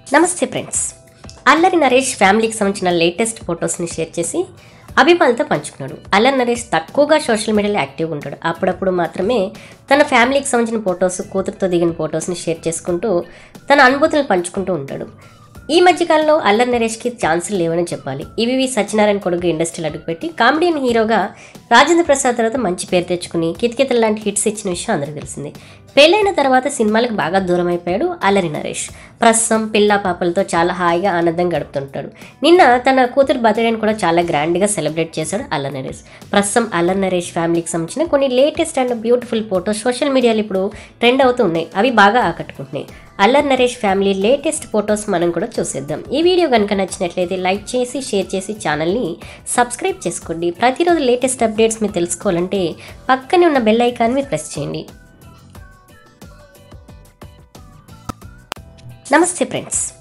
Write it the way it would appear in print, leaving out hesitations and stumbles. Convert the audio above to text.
నమస్తే ఫ్రెండ్స్. అల్లరి నరేష్ ఫ్యామిలీకి సంబంధించిన లేటెస్ట్ ఫొటోస్ని షేర్ చేసి అభిమానులతో పంచుకున్నాడు. అల్లరి నరేష్ తక్కువగా సోషల్ మీడియాలో యాక్టివ్గా ఉంటాడు. అప్పుడప్పుడు మాత్రమే తన ఫ్యామిలీకి సంబంధించిన ఫొటోస్, కూతురుతో దిగిన ఫొటోస్ని షేర్ చేసుకుంటూ తన అనుభూతులను పంచుకుంటూ ఉంటాడు. ఈ మధ్యకాలంలో అల్లరి నరేష్కి ఛాన్సులు లేవని చెప్పాలి. ఈవీవి సత్యనారాయణ కొడుకు ఇండస్ట్రీలో అడుగుపెట్టి కామెడియన్ హీరోగా రాజేంద్ర ప్రసాద్ తర్వాత మంచి పేరు తెచ్చుకుని కితకితలు లాంటి హిట్స్ ఇచ్చిన విషయం అందరికీ తెలిసింది. పెళ్ళైన తర్వాత సినిమాలకు బాగా దూరం అయిపోయాడు అల్లరి నరేష్. ప్రస్తుతం పిల్ల పాపలతో చాలా హాయిగా ఆనందంగా గడుపుతుంటాడు. నిన్న తన కూతురు బర్త్డేని కూడా చాలా గ్రాండ్గా సెలబ్రేట్ చేశాడు అల్లరి నరేష్. ప్రస్తుతం అల్లరి నరేష్ ఫ్యామిలీకి సంబంధించిన కొన్ని latest and beautiful photos social మీడియాలో ఇప్పుడు ట్రెండ్ అవుతూ ఉన్నాయి. అవి బాగా ఆకట్టుకుంటున్నాయి. Allari Naresh family latest photos మనం కూడా చూసేద్దాం. ఈ వీడియో కనుక నచ్చినట్లయితే లైక్ చేసి షేర్ చేసి ఛానల్ని సబ్స్క్రైబ్ చేసుకోండి. ప్రతిరోజు లేటెస్ట్ అప్డేట్స్ మీరు తెలుసుకోవాలంటే పక్కనే ఉన్న బెల్ ఐకాన్ మీరు ప్రెస్ చేయండి. నమస్తే ఫ్రెండ్స్.